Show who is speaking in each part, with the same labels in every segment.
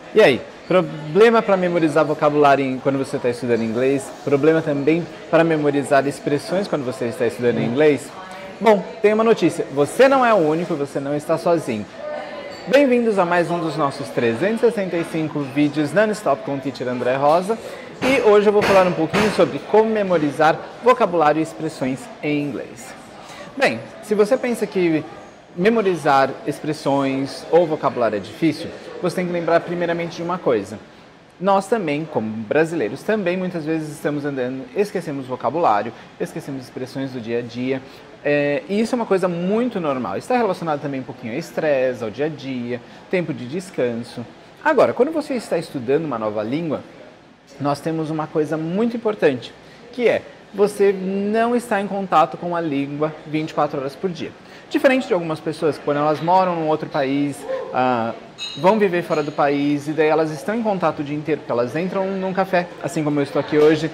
Speaker 1: E aí, problema para memorizar vocabulário quando você está estudando inglês? Problema também para memorizar expressões quando você está estudando inglês? Bom, tem uma notícia, você não é o único, você não está sozinho. Bem-vindos a mais um dos nossos 365 vídeos non-stop com o Teacher André Rosa. E hoje eu vou falar um pouquinho sobre como memorizar vocabulário e expressões em inglês. Bem, se você pensa que memorizar expressões ou vocabulário é difícil, você tem que lembrar primeiramente de uma coisa. Nós também, como brasileiros, também muitas vezes estamos andando, esquecemos vocabulário, esquecemos expressões do dia a dia. E isso é uma coisa muito normal. Está relacionado também um pouquinho ao estresse, ao dia a dia, tempo de descanso. Agora, quando você está estudando uma nova língua, nós temos uma coisa muito importante, que é você não está em contato com a língua 24 horas por dia. Diferente de algumas pessoas que quando elas moram em outro país, vão viver fora do país e daí elas estão em contato o dia inteiro, porque elas entram num café, assim como eu estou aqui hoje,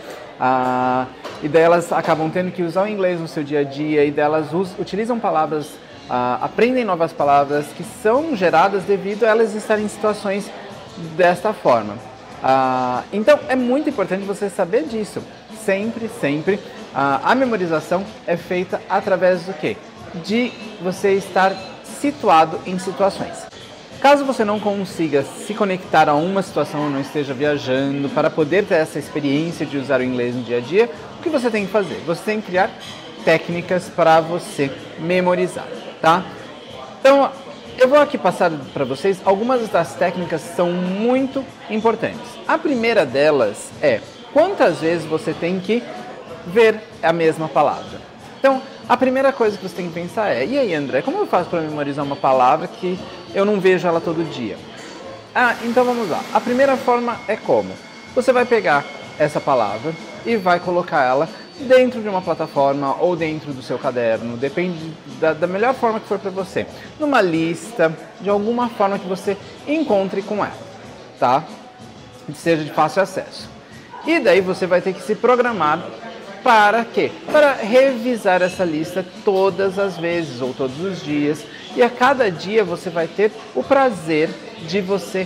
Speaker 1: e daí elas acabam tendo que usar o inglês no seu dia a dia, e daí elas utilizam palavras, aprendem novas palavras que são geradas devido a elas estarem em situações desta forma. Então é muito importante você saber disso. Sempre, sempre, a memorização é feita através do quê? De você estar situado em situações. Caso você não consiga se conectar a uma situação ou não esteja viajando para poder ter essa experiência de usar o inglês no dia a dia, o que você tem que fazer? Você tem que criar técnicas para você memorizar, tá? Então, eu vou aqui passar para vocês algumas das técnicas que são muito importantes. A primeira delas é quantas vezes você tem que ver a mesma palavra. Então, a primeira coisa que você tem que pensar é, e aí André, como eu faço para memorizar uma palavra que eu não vejo ela todo dia? Então vamos lá. A primeira forma é como? Você vai pegar essa palavra e vai colocar ela dentro de uma plataforma ou dentro do seu caderno, depende da melhor forma que for para você. Numa lista, de alguma forma que você encontre com ela, tá? Seja de fácil acesso. E daí você vai ter que se programar para quê? Para revisar essa lista todas as vezes ou todos os dias. E a cada dia você vai ter o prazer de você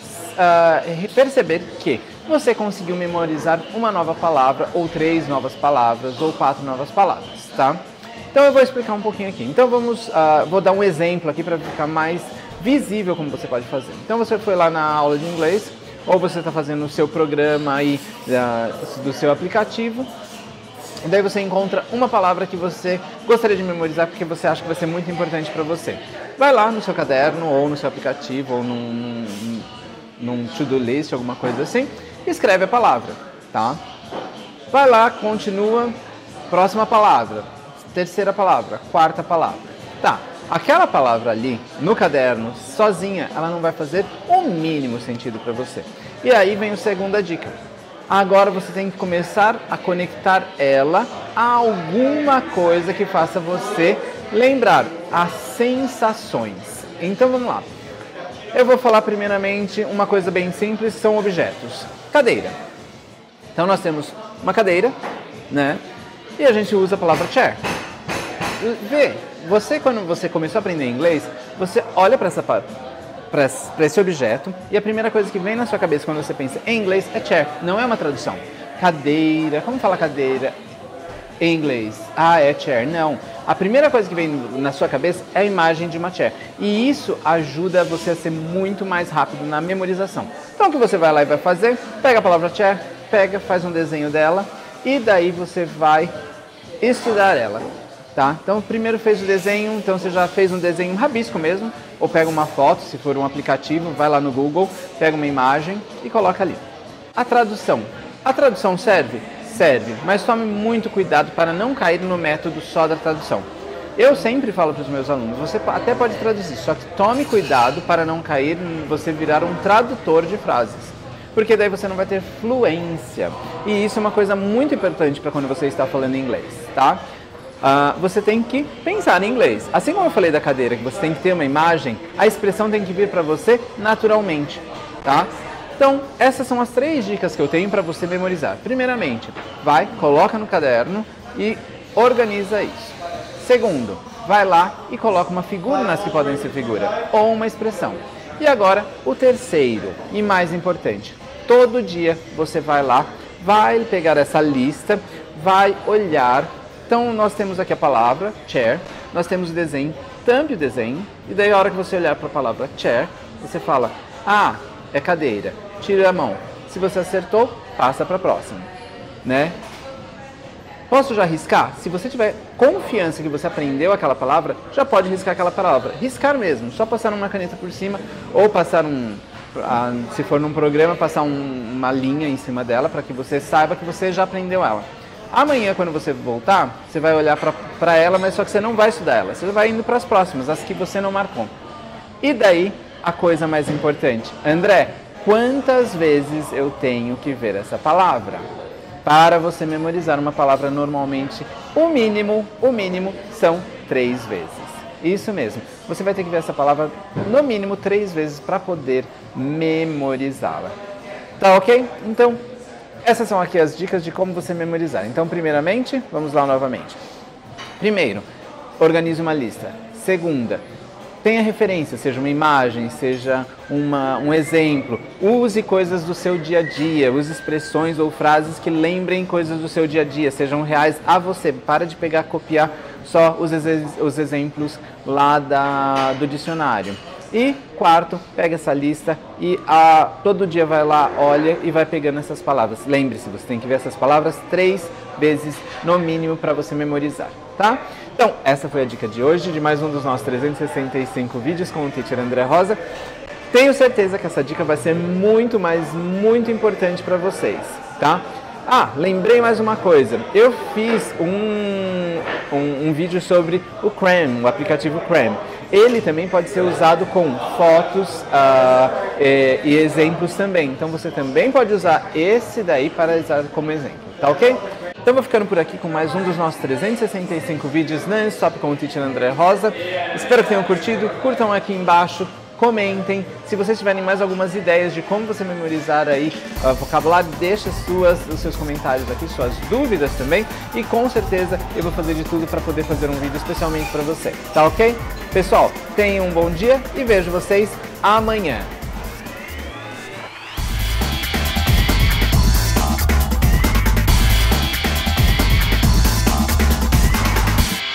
Speaker 1: perceber que você conseguiu memorizar uma nova palavra, ou 3 novas palavras, ou 4 novas palavras, tá? Então eu vou explicar um pouquinho aqui. Então vou dar um exemplo aqui para ficar mais visível como você pode fazer. Então você foi lá na aula de inglês, ou você está fazendo o seu programa aí do seu aplicativo, e daí você encontra uma palavra que você gostaria de memorizar porque você acha que vai ser muito importante para você. Vai lá no seu caderno, ou no seu aplicativo, ou num to-do list, alguma coisa assim, e escreve a palavra, tá? Vai lá, continua, próxima palavra, terceira palavra, quarta palavra. Tá, aquela palavra ali, no caderno, sozinha, ela não vai fazer o mínimo sentido para você. E aí vem a segunda dica. Agora você tem que começar a conectar ela a alguma coisa que faça você lembrar as sensações. Então vamos lá. Eu vou falar primeiramente uma coisa bem simples, são objetos. Cadeira. Então nós temos uma cadeira, né? E a gente usa a palavra chair. Quando você começou a aprender inglês, você olha para esse objeto e a primeira coisa que vem na sua cabeça quando você pensa em inglês é chair, não é uma tradução. Cadeira, como fala cadeira em inglês? É chair, não. A primeira coisa que vem na sua cabeça é a imagem de uma chair. E isso ajuda você a ser muito mais rápido na memorização. Então o que você vai lá e vai fazer? Pega a palavra chair, faz um desenho dela e daí você vai estudar ela. Tá? Então primeiro fez o desenho, então você já fez um desenho, um rabisco mesmo, ou pega uma foto, se for um aplicativo, vai lá no Google, pega uma imagem e coloca ali. A tradução serve? Serve, mas tome muito cuidado para não cair no método só da tradução. Eu sempre falo para os meus alunos, você até pode traduzir, só que tome cuidado para não cair, você virar um tradutor de frases. Porque daí você não vai ter fluência. E isso é uma coisa muito importante para quando você está falando inglês, tá? Você tem que pensar em inglês. Assim como eu falei da cadeira, que você tem que ter uma imagem, a expressão tem que vir para você naturalmente, tá? Então, essas são as 3 dicas que eu tenho para você memorizar. Primeiramente, coloca no caderno e organiza isso. Segundo, vai lá e coloca uma figura nas que podem ser figura, ou uma expressão. E agora, o terceiro e mais importante. Todo dia você vai lá, vai pegar essa lista, vai olhar. Então, nós temos aqui a palavra chair, nós temos o desenho, tampe o desenho, e daí a hora que você olhar para a palavra chair, você fala, ah, é cadeira, tira a mão. Se você acertou, passa para a próxima, né? Posso já riscar? Se você tiver confiança que você aprendeu aquela palavra, já pode riscar aquela palavra. Riscar mesmo, só passar uma caneta por cima ou passar se for num programa, passar uma linha em cima dela para que você saiba que você já aprendeu ela. Amanhã, quando você voltar, você vai olhar para ela, mas só que você não vai estudar ela. Você vai indo para as próximas, as que você não marcou. E daí, a coisa mais importante. André, quantas vezes eu tenho que ver essa palavra? Para você memorizar uma palavra normalmente, o mínimo são 3 vezes. Isso mesmo. Você vai ter que ver essa palavra no mínimo 3 vezes para poder memorizá-la. Tá ok? Então, essas são aqui as dicas de como você memorizar. Então, primeiramente, vamos lá novamente. Primeiro, organize uma lista. Segunda, tenha referência, seja uma imagem, seja um exemplo. Use coisas do seu dia a dia, use expressões ou frases que lembrem coisas do seu dia a dia, sejam reais a você. Para de pegar, copiar só os exemplos lá do dicionário. E quarto, pega essa lista e todo dia vai lá, olha e vai pegando essas palavras. Lembre-se, você tem que ver essas palavras 3 vezes no mínimo para você memorizar, tá? Então, essa foi a dica de hoje, de mais um dos nossos 365 vídeos com o Teacher André Rosa. Tenho certeza que essa dica vai ser muito, mas muito importante para vocês, tá? Ah, lembrei mais uma coisa. Eu fiz um vídeo sobre o Cram, o aplicativo Cram. Ele também pode ser usado com fotos e exemplos também. Então, você também pode usar esse daí para usar como exemplo, tá ok? Então, vou ficando por aqui com mais um dos nossos 365 vídeos non-stop com o Teacher André Rosa. Espero que tenham curtido. Curtam aqui embaixo, comentem. Se vocês tiverem mais algumas ideias de como você memorizar aí vocabulário, deixa os seus comentários aqui, suas dúvidas também. E com certeza eu vou fazer de tudo para poder fazer um vídeo especialmente para você. Tá ok? Pessoal, tenham um bom dia e vejo vocês amanhã.